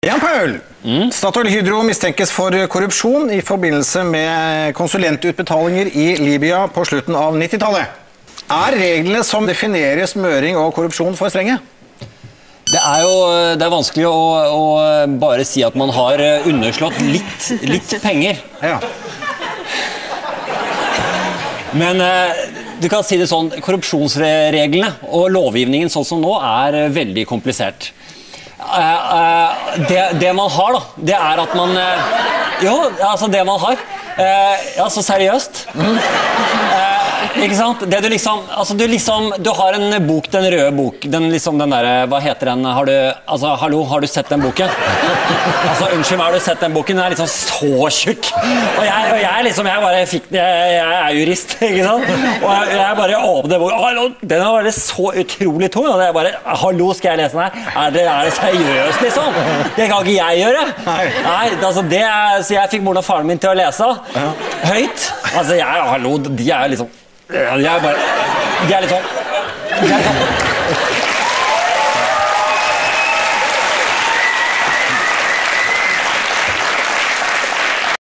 Jan Paul, Statoil Hydro mistenkes for korrupsjon I forbindelse med konsulentutbetalinger I Libya på slutten av 90-tallet. Reglene som definerer smøring og korrupsjon for strenge? Det er vanskelig å bare si at man har underslått litt penger. Ja. Men du kan si det sånn, korrupsjonsreglene og lovgivningen sånn som nå veldig komplisert. Det man har da, det at man det man har så seriøst ikke sant? Det du liksom, du har en bok, den røde bok, den der, hva heter den, hallo, har du sett den boken? Unnskyld meg, har du sett den boken? Den liksom så tjukk, og jeg jurist, ikke sant? Og jeg bare åpner boken, hallo, den var så utrolig tung, og det bare, hallo, skal jeg lese den her? Det seriøst liksom? Det kan ikke jeg gjøre. Nei, så jeg fikk moren og faren min til å lese, høyt. Hallo, de liksom, de litt sånn